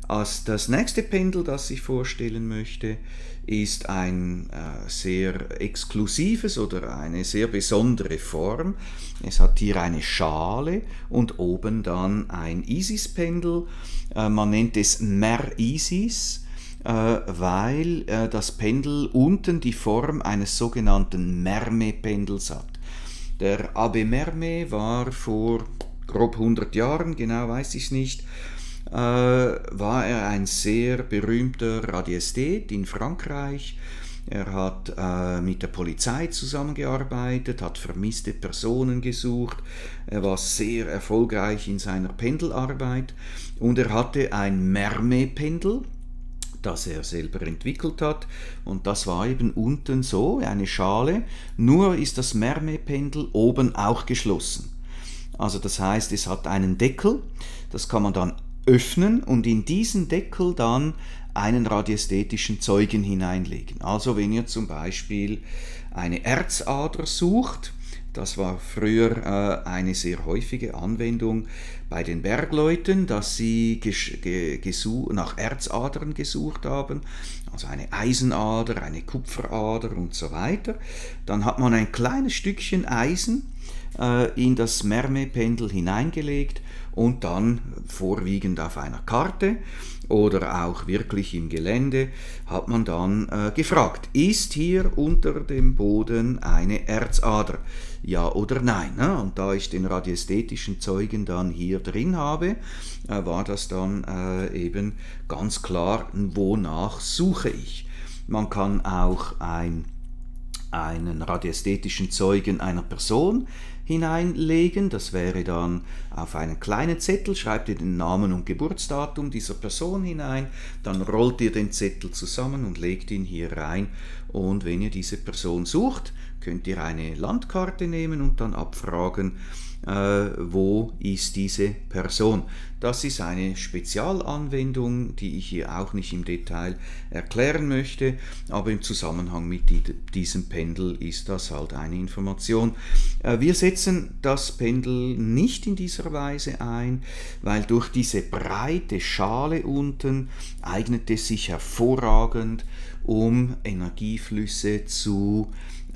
Das nächste Pendel, das ich vorstellen möchte, ist ein sehr exklusives oder eine sehr besondere Form. Es hat hier eine Schale und oben dann ein Isis-Pendel. Man nennt es Mer-Isis, weil das Pendel unten die Form eines sogenannten Merme-Pendels hat. Der Abbé Mermet war vor grob 100 Jahren, genau weiß ich es nicht, war er ein sehr berühmter Radiesthet in Frankreich. Er hat mit der Polizei zusammengearbeitet, hat vermisste Personen gesucht. Er war sehr erfolgreich in seiner Pendelarbeit und er hatte ein Mermet-Pendel, das er selber entwickelt hat, und das war eben unten so eine Schale, nur ist das Mermet-Pendel oben auch geschlossen. Also das heißt, es hat einen Deckel, das kann man dann öffnen und in diesen Deckel dann einen radiästhetischen Zeugen hineinlegen. Also wenn ihr zum Beispiel eine Erzader sucht, das war früher eine sehr häufige Anwendung bei den Bergleuten, dass sie nach Erzadern gesucht haben, also eine Eisenader, eine Kupferader und so weiter. Dann hat man ein kleines Stückchen Eisen in das Mermet-Pendel hineingelegt und dann vorwiegend auf einer Karte oder auch wirklich im Gelände hat man dann gefragt, ist hier unter dem Boden eine Erzader? Ja oder nein? Ne? Und da ich den radiästhetischen Zeugen dann hier drin habe, war das dann eben ganz klar, wonach suche ich. Man kann auch einen radiästhetischen Zeugen einer Person hineinlegen. Das wäre dann auf einen kleinen Zettel, schreibt ihr den Namen und Geburtsdatum dieser Person hinein, dann rollt ihr den Zettel zusammen und legt ihn hier rein. Und wenn ihr diese Person sucht, könnt ihr eine Landkarte nehmen und dann abfragen, wo ist diese Person. Das ist eine Spezialanwendung, die ich hier auch nicht im Detail erklären möchte, aber im Zusammenhang mit diesem Pendel ist das halt eine Information. Wir setzen das Pendel nicht in dieser Weise ein, weil durch diese breite Schale unten eignet es sich hervorragend, um Energieflüsse zu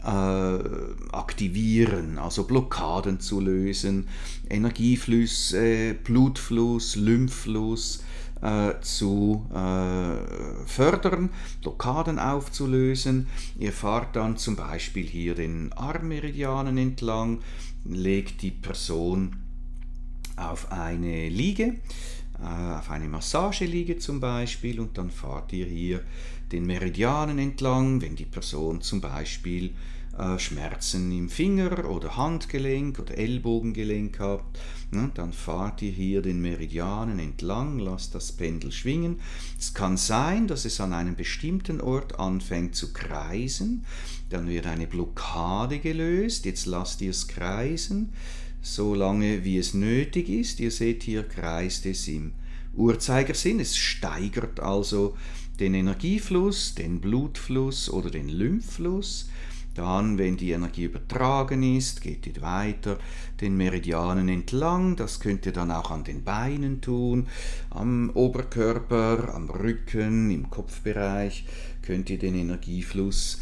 aktivieren, also Blockaden zu lösen, Energieflüsse, Blutfluss, Lymphfluss zu fördern, Blockaden aufzulösen. Ihr fahrt dann zum Beispiel hier den Armmeridianen entlang, legt die Person auf eine Liege, auf eine Massageliege zum Beispiel, und dann fahrt ihr hier den Meridianen entlang, wenn die Person zum Beispiel Schmerzen im Finger oder Handgelenk oder Ellbogengelenk habt, ne, dann fahrt ihr hier den Meridianen entlang, lasst das Pendel schwingen. Es kann sein, dass es an einem bestimmten Ort anfängt zu kreisen, dann wird eine Blockade gelöst, jetzt lasst ihr es kreisen, so lange wie es nötig ist. Ihr seht, hier kreist es im Uhrzeigersinn, es steigert also den Energiefluss, den Blutfluss oder den Lymphfluss. Dann, wenn die Energie übertragen ist, geht ihr weiter den Meridianen entlang. Das könnt ihr dann auch an den Beinen tun, am Oberkörper, am Rücken, im Kopfbereich könnt ihr den Energiefluss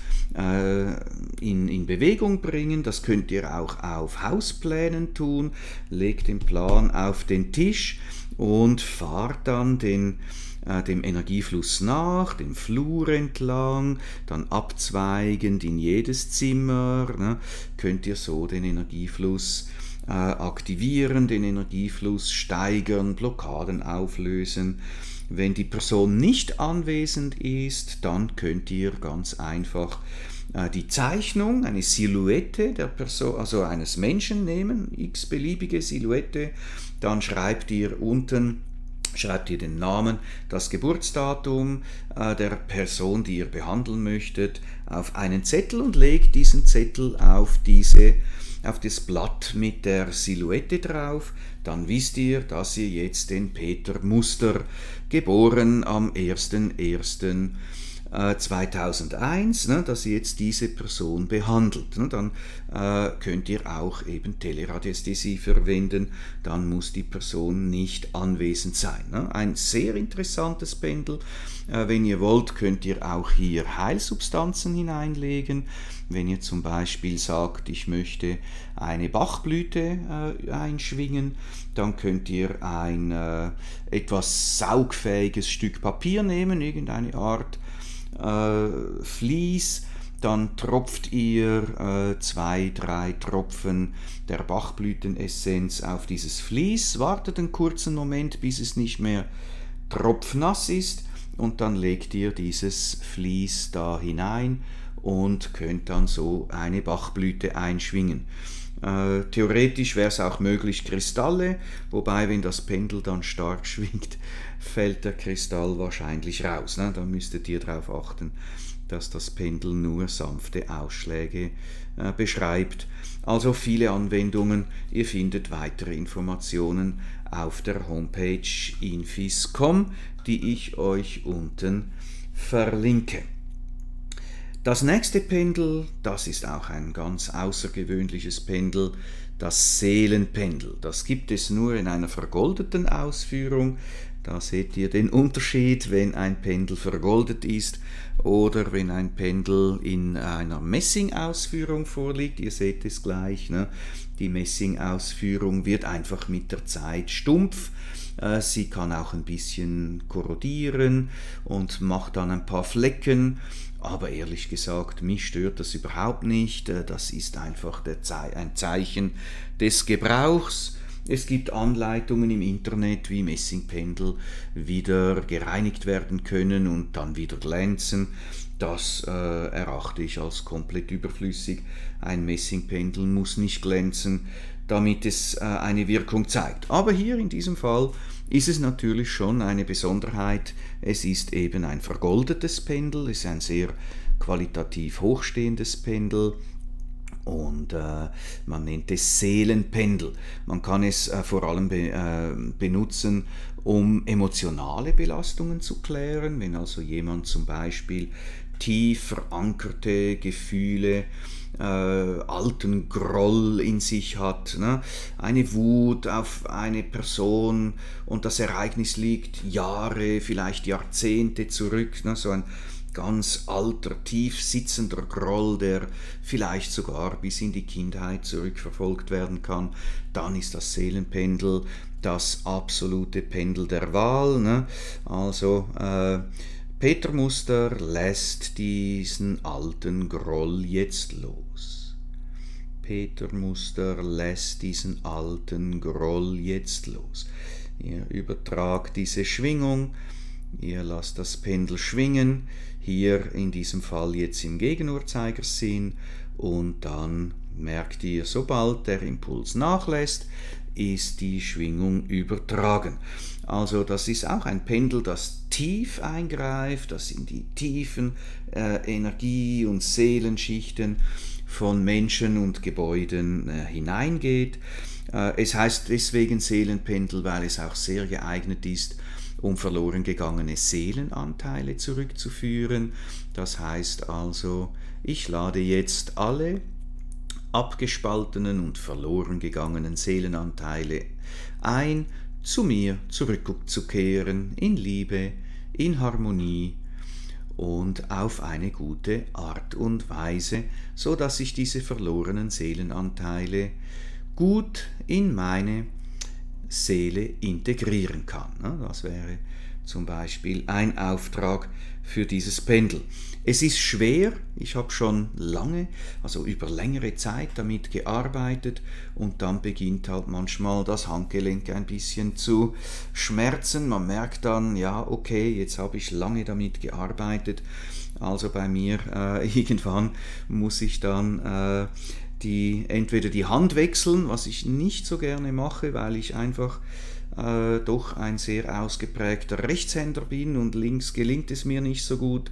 in Bewegung bringen. Das könnt ihr auch auf Hausplänen tun. Legt den Plan auf den Tisch und fahrt dann dem Energiefluss nach, dem Flur entlang, dann abzweigend in jedes Zimmer, ne, könnt ihr so den Energiefluss aktivieren, den Energiefluss steigern, Blockaden auflösen. Wenn die Person nicht anwesend ist, dann könnt ihr ganz einfach die Zeichnung, eine Silhouette der Person, also eines Menschen nehmen, x-beliebige Silhouette, dann schreibt ihr unten, schreibt ihr den Namen, das Geburtsdatum der Person, die ihr behandeln möchtet, auf einen Zettel und legt diesen Zettel auf das Blatt mit der Silhouette drauf. Dann wisst ihr, dass ihr jetzt den Peter Muster, geboren am 1.1. 2001, ne, dass jetzt diese Person behandelt. Ne, dann könnt ihr auch eben Teleradiästhesie verwenden, dann muss die Person nicht anwesend sein. Ne. Ein sehr interessantes Pendel. Wenn ihr wollt, könnt ihr auch hier Heilsubstanzen hineinlegen. Wenn ihr zum Beispiel sagt, ich möchte eine Bachblüte einschwingen, dann könnt ihr ein etwas saugfähiges Stück Papier nehmen, irgendeine Art Vlies, dann tropft ihr 2, 3 Tropfen der Bachblütenessenz auf dieses Vlies, wartet einen kurzen Moment, bis es nicht mehr tropfnass ist, und dann legt ihr dieses Vlies da hinein und könnt dann so eine Bachblüte einschwingen. Theoretisch wäre es auch möglich Kristalle, wobei, wenn das Pendel dann stark schwingt, fällt der Kristall wahrscheinlich raus. Ne? Da müsstet ihr darauf achten, dass das Pendel nur sanfte Ausschläge beschreibt. Also viele Anwendungen. Ihr findet weitere Informationen auf der Homepage infis.com, die ich euch unten verlinke. Das nächste Pendel, das ist auch ein ganz außergewöhnliches Pendel, das Seelenpendel. Das gibt es nur in einer vergoldeten Ausführung. Da seht ihr den Unterschied, wenn ein Pendel vergoldet ist oder wenn ein Pendel in einer Messingausführung vorliegt. Ihr seht es gleich, ne? Die Messingausführung wird einfach mit der Zeit stumpf. Sie kann auch ein bisschen korrodieren und macht dann ein paar Flecken. Aber ehrlich gesagt, mich stört das überhaupt nicht. Das ist einfach ein Zeichen des Gebrauchs. Es gibt Anleitungen im Internet, wie Messingpendel wieder gereinigt werden können und dann wieder glänzen. Das erachte ich als komplett überflüssig. Ein Messingpendel muss nicht glänzen, damit es eine Wirkung zeigt. Aber hier in diesem Fall ist es natürlich schon eine Besonderheit. Es ist eben ein vergoldetes Pendel, es ist ein sehr qualitativ hochstehendes Pendel. Und man nennt es Seelenpendel. Man kann es vor allem benutzen, um emotionale Belastungen zu klären. Wenn also jemand zum Beispiel tief verankerte Gefühle, alten Groll in sich hat, ne? Eine Wut auf eine Person und das Ereignis liegt Jahre, vielleicht Jahrzehnte zurück, ne? So ein ganz alter, tief sitzender Groll, der vielleicht sogar bis in die Kindheit zurückverfolgt werden kann, dann ist das Seelenpendel das absolute Pendel der Wahl. Ne? Also Peter Muster lässt diesen alten Groll jetzt los. Peter Muster lässt diesen alten Groll jetzt los. Ihr übertragt diese Schwingung, ihr lasst das Pendel schwingen, hier in diesem Fall jetzt im Gegenuhrzeigersinn, und dann merkt ihr, sobald der Impuls nachlässt, ist die Schwingung übertragen. Also das ist auch ein Pendel, das tief eingreift, das in die tiefen Energie- und Seelenschichten von Menschen und Gebäuden hineingeht. Es heißt deswegen Seelenpendel, weil es auch sehr geeignet ist, um verloren gegangene Seelenanteile zurückzuführen. Das heißt also, ich lade jetzt alle abgespaltenen und verloren gegangenen Seelenanteile ein, zu mir zurückzukehren, in Liebe, in Harmonie und auf eine gute Art und Weise, so dass ich diese verlorenen Seelenanteile gut in meine Seele integrieren kann. Das wäre zum Beispiel ein Auftrag für dieses Pendel. Es ist schwer, ich habe schon lange, also über längere Zeit damit gearbeitet, und dann beginnt halt manchmal das Handgelenk ein bisschen zu schmerzen. Man merkt dann, ja okay, jetzt habe ich lange damit gearbeitet, also bei mir irgendwann muss ich dann entweder die Hand wechseln, was ich nicht so gerne mache, weil ich einfach doch ein sehr ausgeprägter Rechtshänder bin und links gelingt es mir nicht so gut.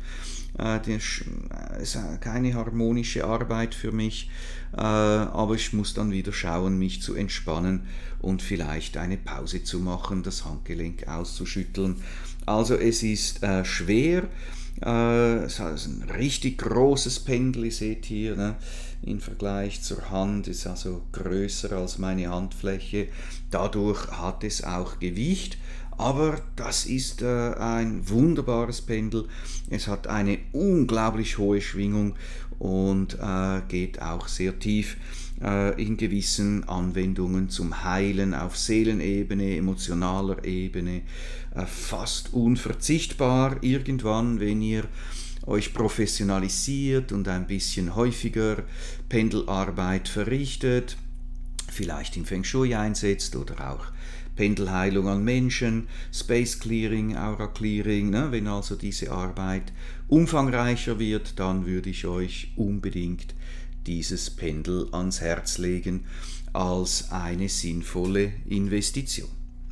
Es ist keine harmonische Arbeit für mich, aber ich muss dann wieder schauen, mich zu entspannen und vielleicht eine Pause zu machen, das Handgelenk auszuschütteln. Also es ist schwer, Es ist ein richtig großes Pendel, ihr seht hier, ne? Im Vergleich zur Hand ist also größer als meine Handfläche. Dadurch hat es auch Gewicht. Aber das ist ein wunderbares Pendel. Es hat eine unglaublich hohe Schwingung und geht auch sehr tief in gewissen Anwendungen zum Heilen auf Seelenebene, emotionaler Ebene. Fast unverzichtbar irgendwann, wenn ihr euch professionalisiert und ein bisschen häufiger Pendelarbeit verrichtet, vielleicht in Feng Shui einsetzt oder auch Pendelheilung an Menschen, Space Clearing, Aura Clearing. Ne? Wenn also diese Arbeit umfangreicher wird, dann würde ich euch unbedingt dieses Pendel ans Herz legen als eine sinnvolle Investition.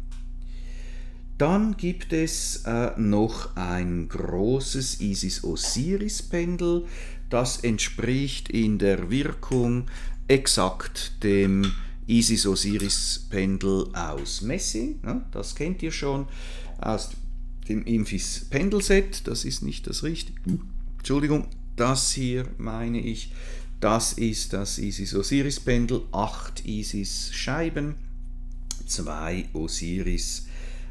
Dann gibt es noch ein großes Isis-Osiris-Pendel. Das entspricht in der Wirkung exakt dem Isis-Osiris-Pendel aus Messing. Das kennt ihr schon aus dem Infis Pendelset. Das ist nicht das richtige. Entschuldigung, das hier meine ich. Das ist das Isis-Osiris-Pendel. 8 Isis-Scheiben, 2 Osiris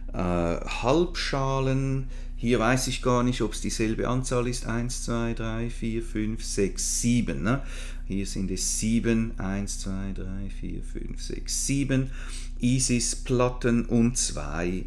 Halbschalen. Hier weiß ich gar nicht, ob es dieselbe Anzahl ist. 1, 2, 3, 4, 5, 6, 7. Ne? Hier sind es 7. 1, 2, 3, 4, 5, 6, 7 Isis-Platten und 2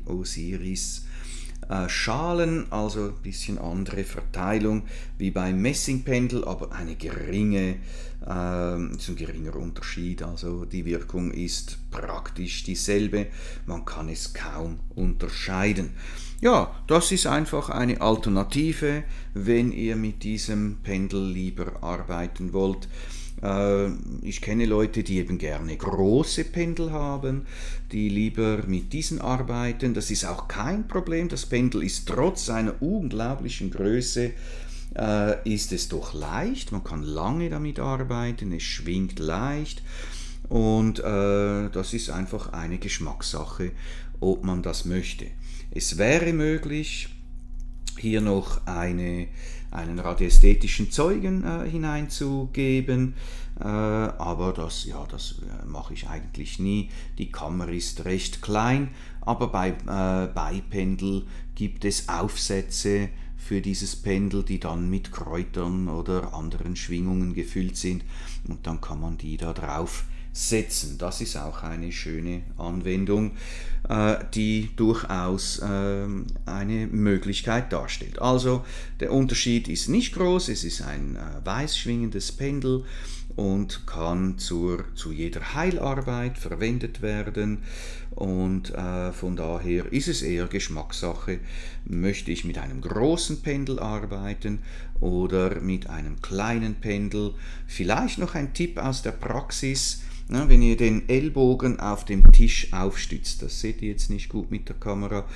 Osiris-Schalen. Also ein bisschen andere Verteilung wie beim Messingpendel, aber eine geringe, ist ein geringer Unterschied. Also die Wirkung ist praktisch dieselbe. Man kann es kaum unterscheiden. Ja, das ist einfach eine Alternative, wenn ihr mit diesem Pendel lieber arbeiten wollt. Ich kenne Leute, die eben gerne große Pendel haben, die lieber mit diesen arbeiten. Das ist auch kein Problem. Das Pendel ist trotz seiner unglaublichen Größe, ist es doch leicht. Man kann lange damit arbeiten, es schwingt leicht. Und das ist einfach eine Geschmackssache, ob man das möchte. Es wäre möglich, hier noch einen radiästhetischen Zeugen hineinzugeben, aber das mache ich eigentlich nie. Die Kammer ist recht klein, aber bei Beipendel gibt es Aufsätze für dieses Pendel, die dann mit Kräutern oder anderen Schwingungen gefüllt sind, und dann kann man die da drauf setzen. Das ist auch eine schöne Anwendung, die durchaus eine Möglichkeit darstellt. Also der Unterschied ist nicht groß, es ist ein weiß schwingendes Pendel und kann zu jeder Heilarbeit verwendet werden, und von daher ist es eher Geschmackssache. Möchte ich mit einem großen Pendel arbeiten oder mit einem kleinen Pendel? Vielleicht noch ein Tipp aus der Praxis: Wenn ihr den Ellbogen auf dem Tisch aufstützt, das seht ihr jetzt nicht gut mit der Kamera,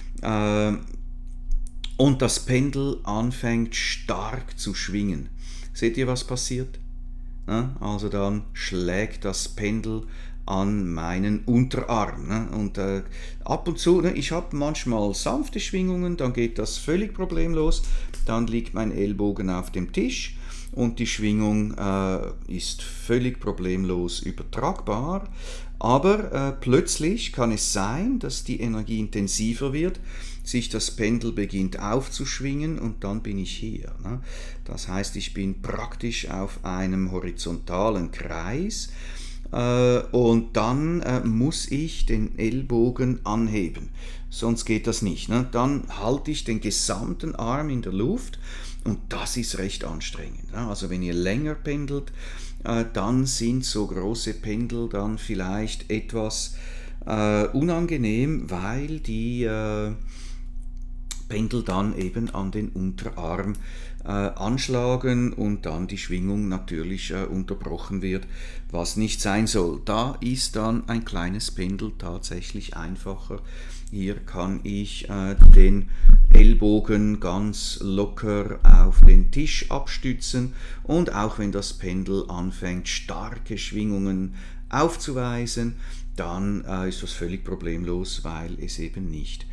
und das Pendel anfängt stark zu schwingen, seht ihr, was passiert? Also dann schlägt das Pendel an meinen Unterarm. Und ab und zu, ich habe manchmal sanfte Schwingungen, dann geht das völlig problemlos, dann liegt mein Ellbogen auf dem Tisch und die Schwingung ist völlig problemlos übertragbar, aber plötzlich kann es sein, dass die Energie intensiver wird, sich das Pendel beginnt aufzuschwingen und dann bin ich hier. Das heißt, ich bin praktisch auf einem horizontalen Kreis, und dann muss ich den Ellbogen anheben, sonst geht das nicht. Dann halte ich den gesamten Arm in der Luft und das ist recht anstrengend. Also wenn ihr länger pendelt, dann sind so große Pendel dann vielleicht etwas unangenehm, weil die Pendel dann eben an den Unterarm anschlagen und dann die Schwingung natürlich unterbrochen wird, was nicht sein soll. Da ist dann ein kleines Pendel tatsächlich einfacher. Hier kann ich den Ellbogen ganz locker auf den Tisch abstützen, und auch wenn das Pendel anfängt, starke Schwingungen aufzuweisen, dann ist das völlig problemlos, weil es eben nicht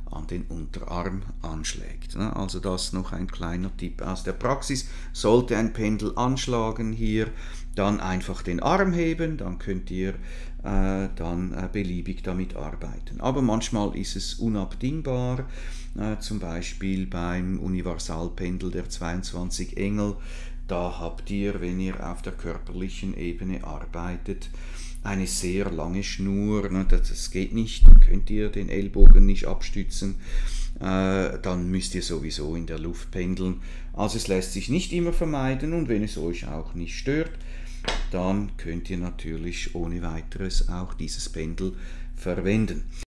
an den Unterarm anschlägt. Also das noch ein kleiner Tipp aus der Praxis. Sollte ein Pendel anschlagen hier, dann einfach den Arm heben, dann könnt ihr beliebig damit arbeiten. Aber manchmal ist es unabdingbar, zum Beispiel beim Universalpendel der 22 Engel. Da habt ihr, wenn ihr auf der körperlichen Ebene arbeitet, eine sehr lange Schnur, das geht nicht, dann könnt ihr den Ellbogen nicht abstützen, dann müsst ihr sowieso in der Luft pendeln. Also es lässt sich nicht immer vermeiden, und wenn es euch auch nicht stört, dann könnt ihr natürlich ohne weiteres auch dieses Pendel verwenden.